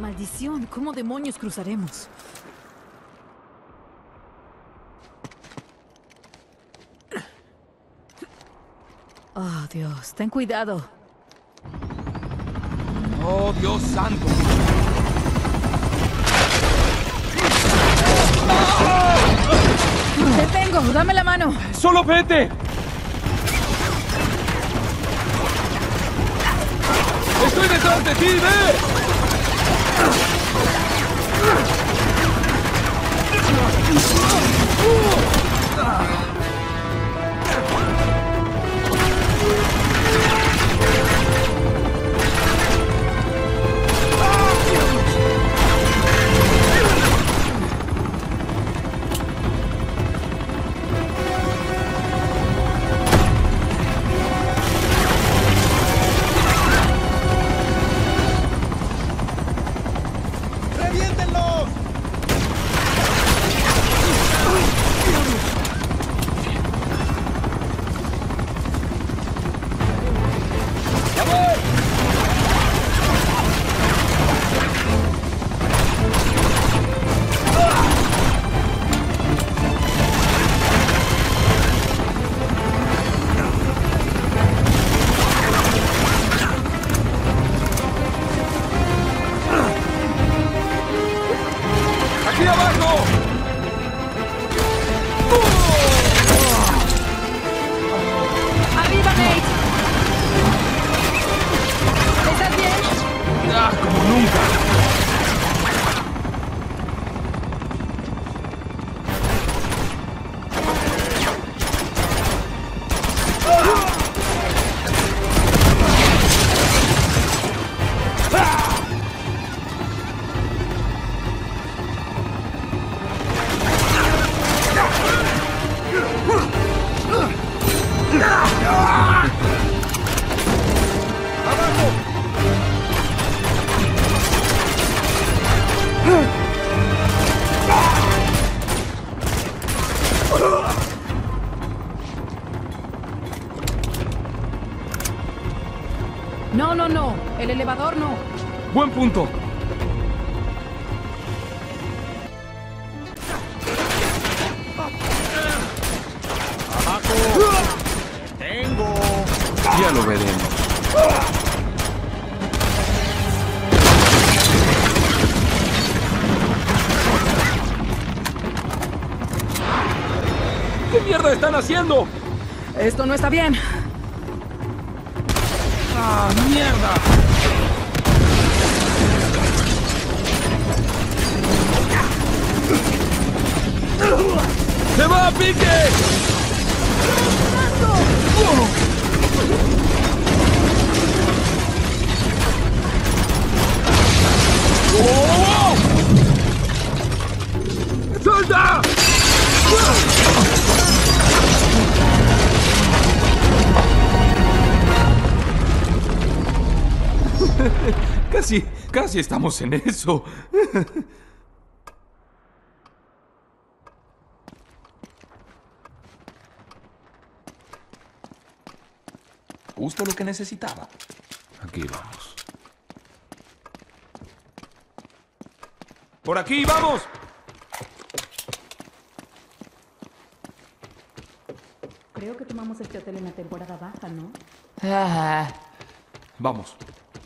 Maldición, ¿cómo demonios cruzaremos? Oh, Dios, ten cuidado. ¡Oh, Dios santo! ¡Te tengo! ¡Dame la mano! ¡Solo vete! ¡Estoy detrás de ti, ve! ¡Reviéntenlos! ¡Aquí abajo! ¡Arriba, Nate! ¿Estás bien? ¡Ah, como nunca! No, no, no. El elevador no. Buen punto. ¡Tengo! Ya lo veremos. ¿Qué mierda están haciendo? Esto no está bien. ¡Ah, mierda! ¡Se va a pique! ¡Oh! ¡Salta! Casi estamos en eso. Justo lo que necesitaba. Aquí vamos. ¡Por aquí, vamos! Creo que tomamos este hotel en la temporada baja, ¿no? Vamos.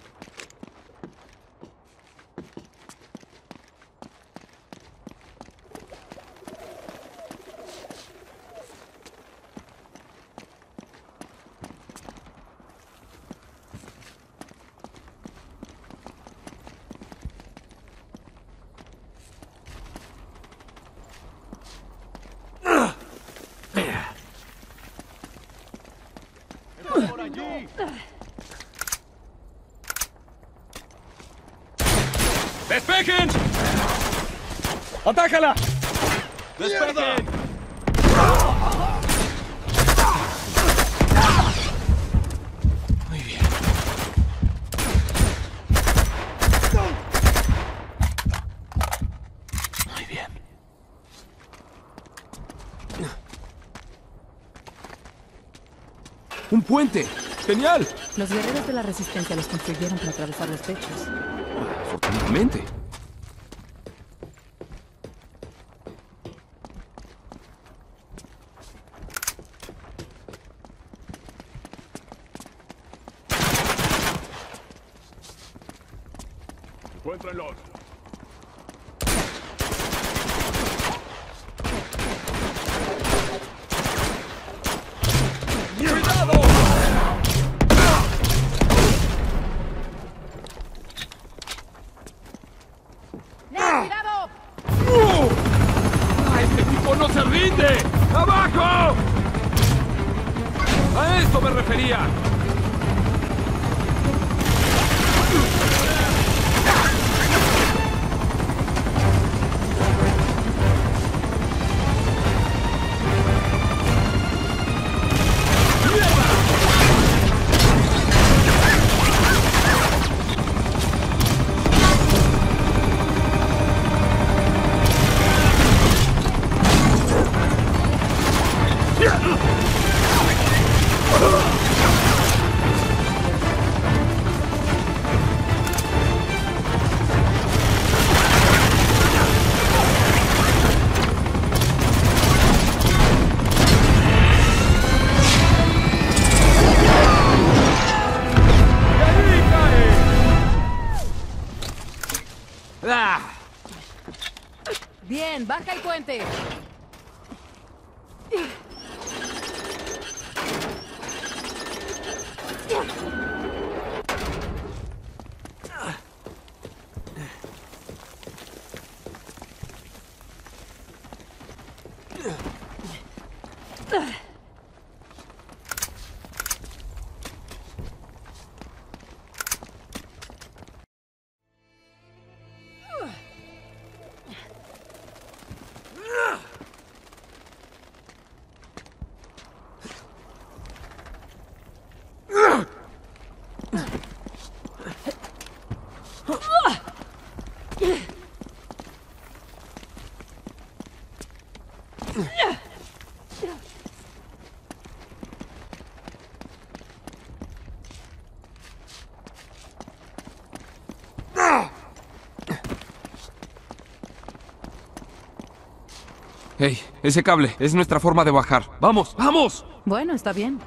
¡Por allí! ¡Despejen! ¡Atácala! ¡Despejen! Muy bien. Muy bien. ¡Un puente! ¡Genial! Los guerreros de la Resistencia los construyeron para atravesar los techos. Afortunadamente. Mente. Encuéntrenlos. ¡Cuidado! ¡Ah, este tipo no se rinde! ¡Abajo! A esto me refería. ¡Ah! Bien, baja el puente. Hey, ese cable es nuestra forma de bajar. ¡Vamos, vamos! Bueno, está bien.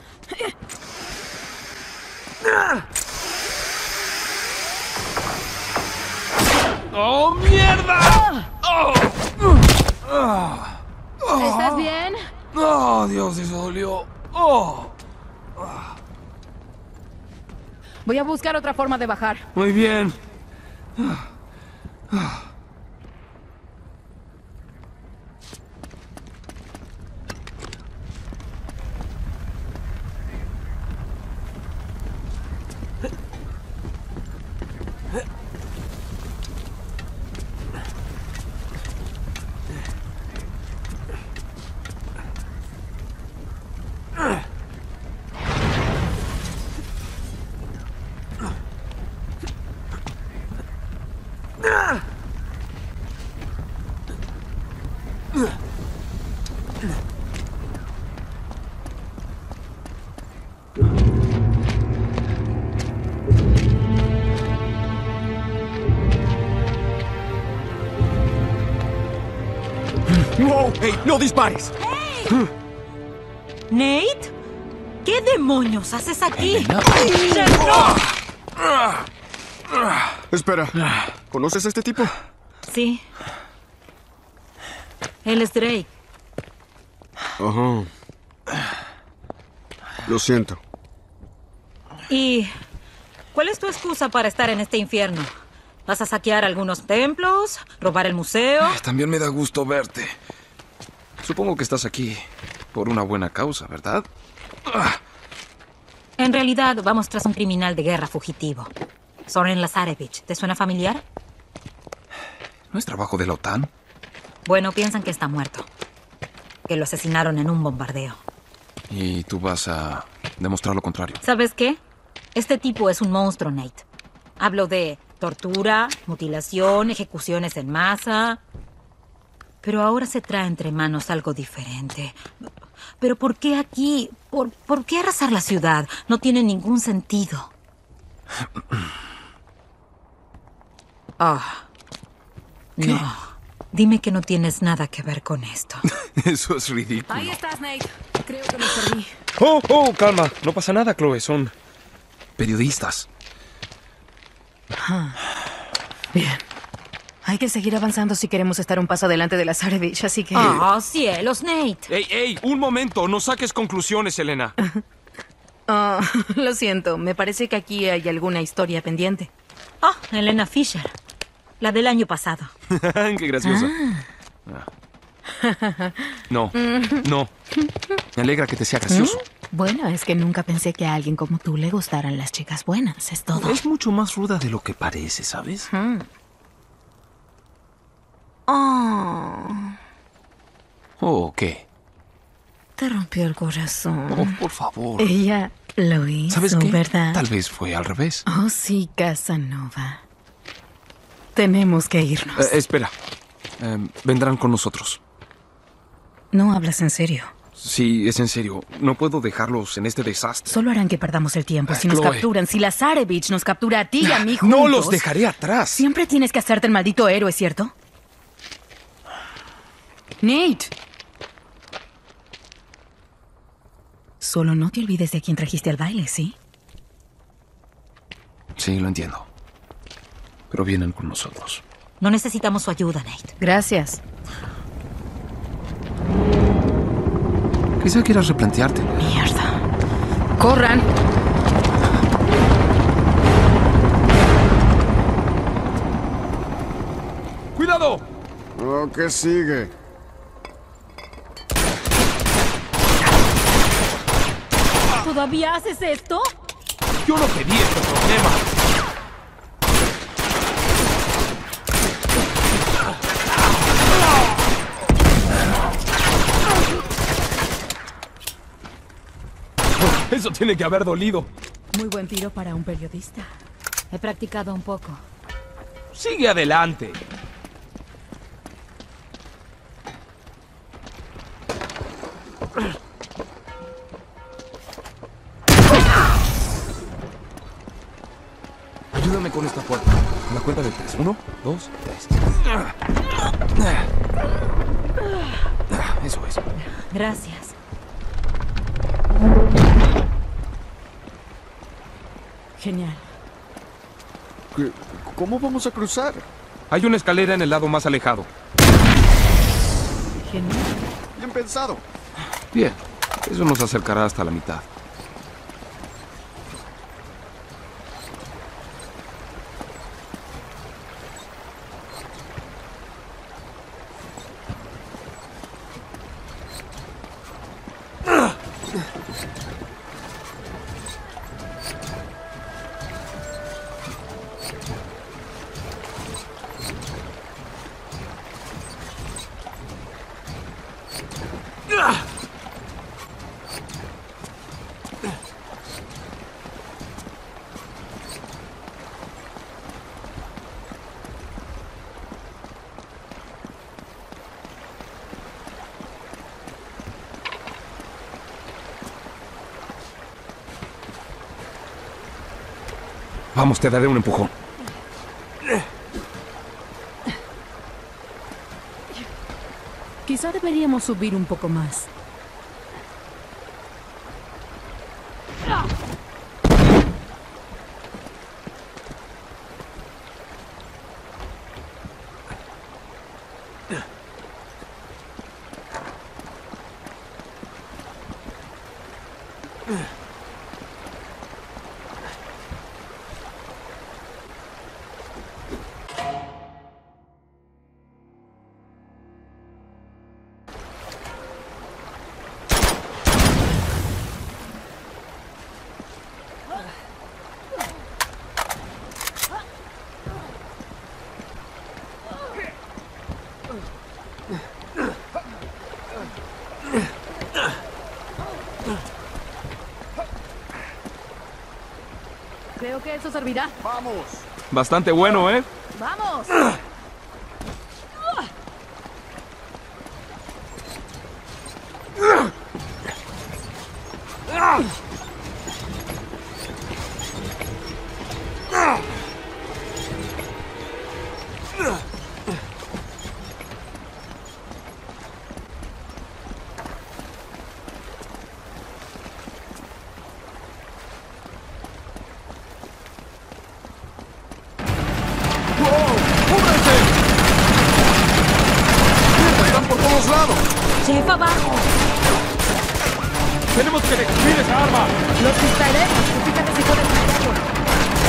¡Oh, mierda! ¡Oh! ¿Estás bien? ¡Oh, Dios, eso dolió! ¡Oh! Voy a buscar otra forma de bajar. Muy bien. ¡No! ¡Hey! ¡No dispares! ¿Nate? ¿Qué demonios haces aquí? Espera, ¿conoces a este tipo? Sí. Él es Drake. Ajá. Lo siento. ¿Y cuál es tu excusa para estar en este infierno? ¿Vas a saquear algunos templos? ¿Robar el museo? También me da gusto verte. Supongo que estás aquí por una buena causa, ¿verdad? En realidad, vamos tras un criminal de guerra fugitivo. Soren Lazarevich. ¿Te suena familiar? ¿No es trabajo de la OTAN? Bueno, piensan que está muerto. Que lo asesinaron en un bombardeo. Y tú vas a demostrar lo contrario. ¿Sabes qué? Este tipo es un monstruo, Nate. Hablo de tortura, mutilación, ejecuciones en masa. Pero ahora se trae entre manos algo diferente. ¿Pero por qué aquí? ¿Por qué arrasar la ciudad? No tiene ningún sentido. No. Dime que no tienes nada que ver con esto. Eso es ridículo. Ahí estás, Nate. Creo que lo perdí. Oh, calma. No pasa nada, Chloe. Son periodistas. Bien. Hay que seguir avanzando si queremos estar un paso adelante de la Zarevich, así que... ¡Oh, cielos, Nate! ¡Ey! Un momento. No saques conclusiones, Elena. Lo siento. Me parece que aquí hay alguna historia pendiente. Elena Fisher. La del año pasado. Qué graciosa. No. Me alegra que te sea gracioso. Bueno, es que nunca pensé que a alguien como tú le gustaran las chicas buenas, es todo. Es mucho más ruda de lo que parece, ¿sabes? Oh, ¿qué? Te rompió el corazón. Oh, por favor. Ella lo hizo, ¿Sabes qué? ¿verdad? Tal vez fue al revés. Oh, sí, Casanova. Tenemos que irnos. Espera. Vendrán con nosotros. No hablas en serio. Sí, es en serio. No puedo dejarlos en este desastre. Solo harán que perdamos el tiempo si nos Chloe. capturan. Si la Zarevich nos captura a ti y a mí juntos... No los dejaré atrás. Siempre tienes que hacerte el maldito héroe, ¿cierto? Nate. Solo no te olvides de quién trajiste al baile, ¿sí? Sí, lo entiendo. Pero vienen con nosotros. No necesitamos su ayuda, Nate. Gracias. Quizá quieras replantearte. Mierda. ¡Corran! ¡Cuidado! Oh, ¿qué sigue? ¿Todavía haces esto? Yo no pedí este problema. Eso tiene que haber dolido. Muy buen tiro para un periodista. He practicado un poco. Sigue adelante. Ayúdame con esta puerta. A la cuenta de 3. 1, 2, 3. Eso es. Gracias. Genial. ¿Cómo vamos a cruzar? Hay una escalera en el lado más alejado. Genial. Bien pensado. Bien. Eso nos acercará hasta la mitad. Vamos, te daré un empujón. Quizá deberíamos subir un poco más. Creo que eso servirá. ¡Vamos! Bastante bueno, ¿eh? ¡Vamos! ¡Están por todos lados! ¡Jeff, abajo! ¡Tenemos que destruir esa arma! Los distraeremos. Tú fíjate si puedes hacerlo.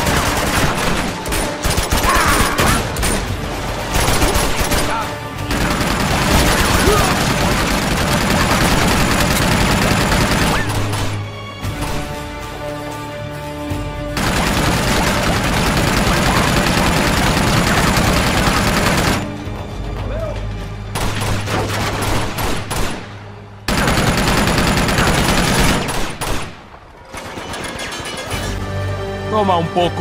Toma un poco.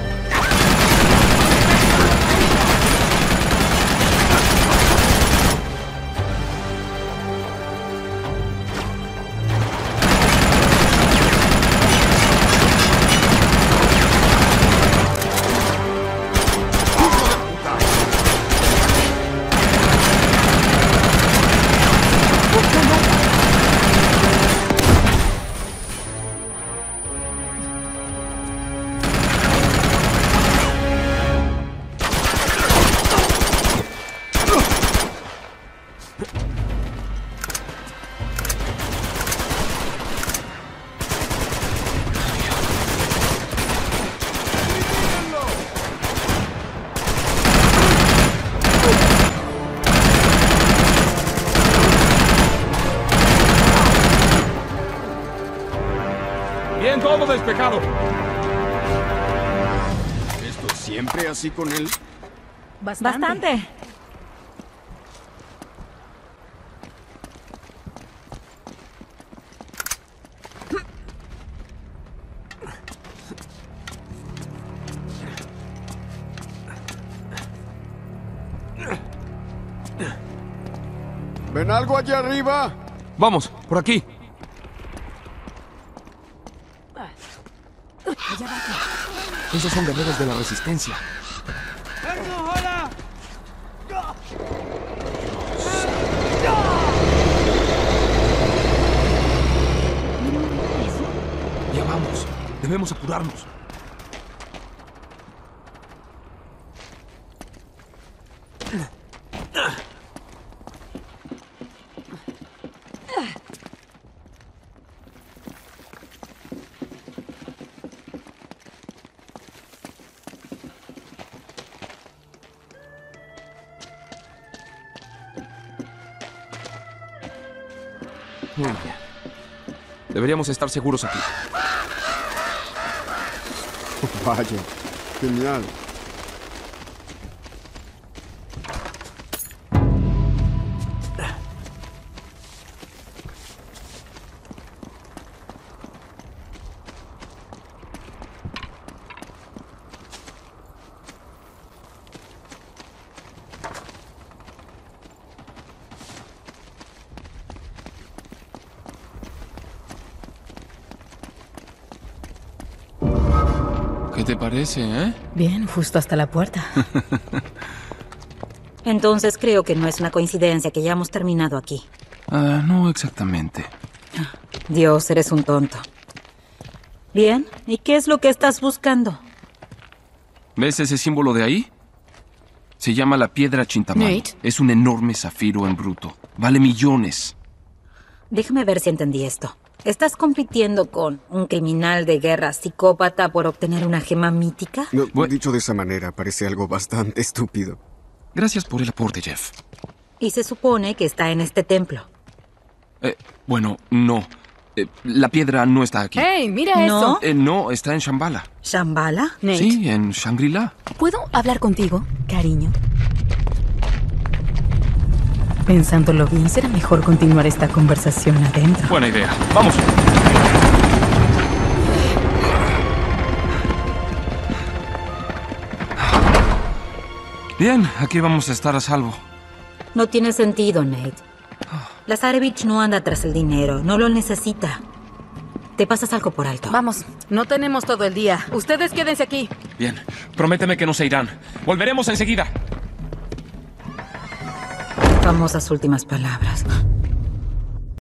Bien, todo despejado. ¿Esto es siempre así con él? Bastante. ¿Ven algo allá arriba? Vamos, por aquí. Esos son guerreros de la resistencia. Ya vamos. Debemos apurarnos. Deberíamos estar seguros aquí. Vaya, genial. ¿Qué te parece, eh? Bien, justo hasta la puerta. Entonces creo que no es una coincidencia que ya hemos terminado aquí. No exactamente. Dios, eres un tonto. Bien, ¿y qué es lo que estás buscando? ¿Ves ese símbolo de ahí? Se llama la piedra Chintamani. Nate. Es un enorme zafiro en bruto. Vale millones. Déjame ver si entendí esto. ¿Estás compitiendo con un criminal de guerra psicópata por obtener una gema mítica? No, Bueno. dicho de esa manera, parece algo bastante estúpido. Gracias por el aporte, Jeff. Y se supone que está en este templo. Bueno, no. La piedra no está aquí. ¡Hey, mira ¿No? eso! No, está en Shambhala. ¿Shambhala? Nate, Sí, en Shangri-La. ¿puedo hablar contigo, cariño? Pensándolo bien, será mejor continuar esta conversación adentro. Buena idea. Vamos. Bien, aquí vamos a estar a salvo. No tiene sentido, Nate. Lazarevich no anda tras el dinero, no lo necesita. Te pasas algo por alto. Vamos, no tenemos todo el día. Ustedes quédense aquí. Bien, prométeme que no se irán. Volveremos enseguida. famosas últimas palabras.